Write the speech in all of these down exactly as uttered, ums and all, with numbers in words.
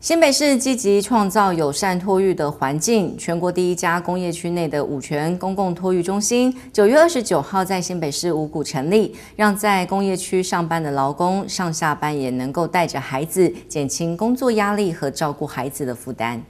新北市积极创造友善托育的环境，全国第一家工业区内的五权公共托育中心，九月二十九号在新北市五股成立，让在工业区上班的劳工上下班也能够带着孩子，减轻工作压力和照顾孩子的负担。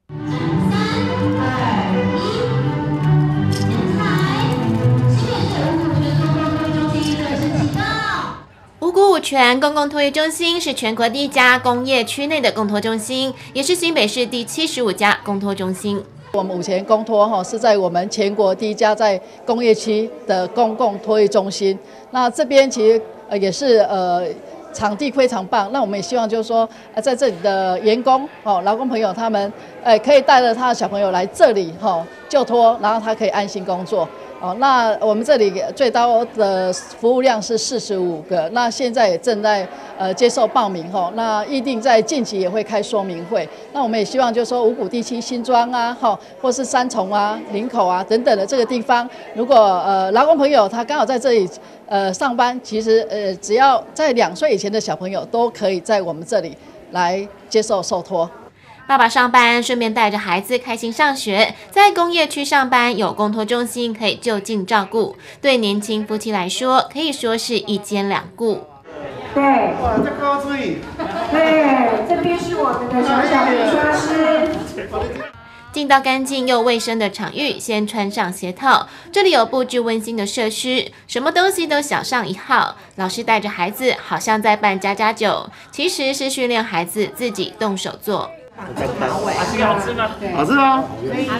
五股五权公共托育中心是全国第一家工业区内的公托中心，也是新北市第七十五家公托中心。 我们五权公托哈是在我们全国第一家在工业区的公共托育中心。那这边其实呃也是呃场地非常棒。那我们也希望就是说，呃在这里的员工哦劳工朋友他们呃可以带着他的小朋友来这里哈就托，然后他可以安心工作。 哦，那我们这里最高的服务量是四十五个，那现在也正在呃接受报名哈，那预定在近期也会开说明会。那我们也希望就是说五股地区新庄啊，哈，或是三重啊、林口啊等等的这个地方，如果呃劳工朋友他刚好在这里呃上班，其实呃只要在两岁以前的小朋友都可以在我们这里来接受受托。 爸爸上班，顺便带着孩子开心上学，在工业区上班有公托中心可以就近照顾，对年轻夫妻来说可以说是一兼两顾。 对，哇，这高注意。对，这边是我们的小小的刷师。 进到干净又卫生的场域，先穿上鞋套。这里有布置温馨的设施，什么东西都小上一号。老师带着孩子，好像在办家家酒，其实是训练孩子自己动手做。 好吃吗？好吃吗？可以。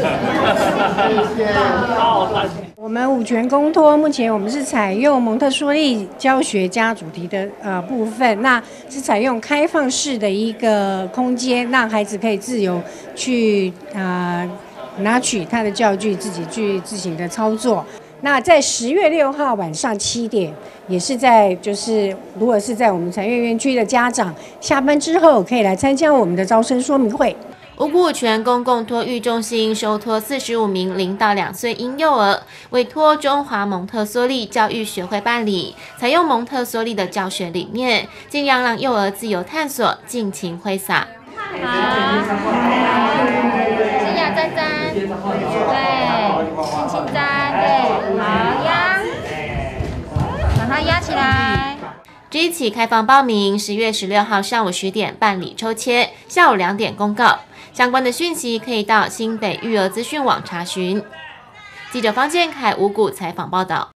我们五权公托目前我们是采用蒙特梭利教学加主题的呃部分，那是采用开放式的一个空间，让孩子可以自由去呃拿取他的教具，自己去自行的操作。 那在十月六号晚上七点，也是在就是如果是在我们产业园区的家长下班之后，可以来参加我们的招生说明会。 五股五权公共托育中心收托四十五名零到两岁婴幼儿，委托中华蒙特梭利教育学会办理，采用蒙特梭利的教学理念，尽量让幼儿自由探索，尽情挥洒。好，是雅沾沾，对，轻轻沾，对，好压，把它压起来。这一起开放报名，十月十六号上午十点办理抽签，下午两点公告。相关的讯息可以到新北育儿资讯网查询。记者方建凯五股采访报道。